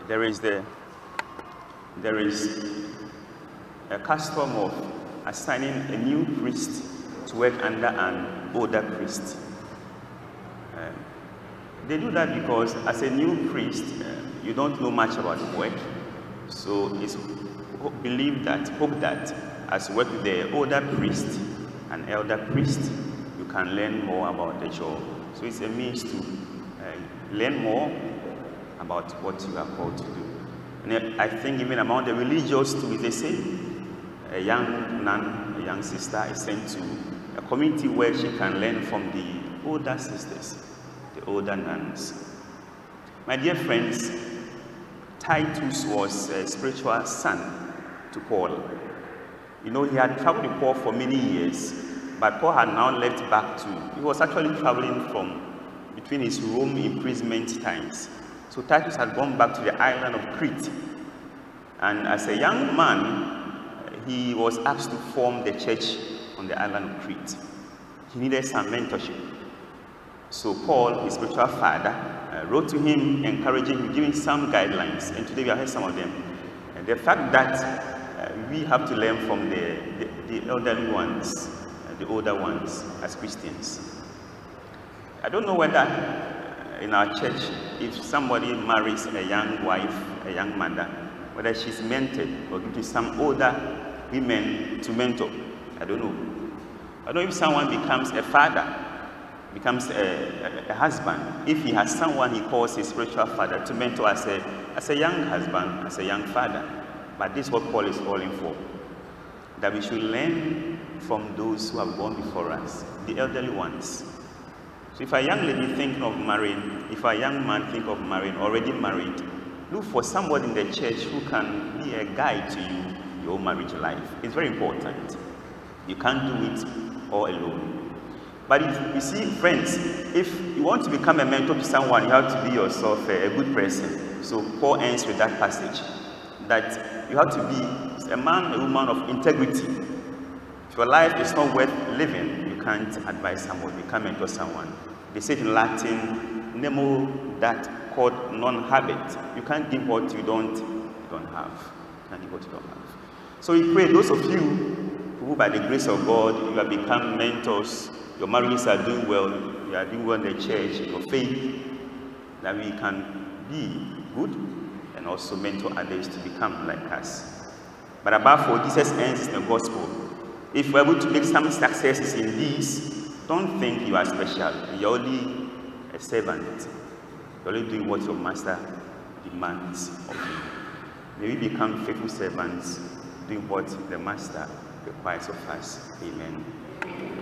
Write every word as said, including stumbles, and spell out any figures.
there is the there is a custom of assigning a new priest to work under an older priest. Uh, they do that because as a new priest, uh, you don't know much about the work. So it's believed that, hope that as you work with the older priest, an elder priest, you can learn more about the job. So it's a means to uh, learn more about what you are called to do. And I think even among the religious too is the same. A young nun, a young sister is sent to a community where she can learn from the older sisters, the older nuns. My dear friends, Titus was a spiritual son to Paul. You know, he had traveled with Paul for many years, but Paul had now left back to, he was actually traveling from between his Rome imprisonment times. So Titus had gone back to the island of Crete. And as a young man, he was asked to form the church on the island of Crete. He needed some mentorship. So Paul, his spiritual father, uh, wrote to him, encouraging him, giving some guidelines. And today we have heard some of them. And the fact that uh, we have to learn from the, the, the elderly ones, uh, the older ones, as Christians. I don't know whether uh, in our church, if somebody marries a young wife, a young mother, whether she's mentored or given some older women to mentor. I don't know. I don't know if someone becomes a father, becomes a, a, a husband, if he has someone he calls his spiritual father to mentor as a, as a young husband, as a young father. But this is what Paul is calling for. That we should learn from those who have gone before us, the elderly ones. So if a young lady thinking of marrying, if a young man think of marrying, already married, look for somebody in the church who can be a guide to you, your marriage life. It's very important. You can't do it all alone. But if you see, friends, if you want to become a mentor to someone, you have to be yourself a, a good person. So Paul ends with that passage, that you have to be a man, a woman of integrity. If your life is not worth living, you can't advise someone, you can't mentor someone. They say in Latin, nemo dat quod non habet. You can't give what you don't, you don't have. You can't give what you don't have. So we pray those of you who by the grace of God, you have become mentors, your marriages are doing well, you are doing well in the church, your faith, that we can be good and also mentor others to become like us. But above all, Jesus ends in the gospel. If we're able to make some successes in these, don't think you are special. You're only a servant. You're only doing what your master demands of you. May we become faithful servants, doing what the master requires of us. Amen.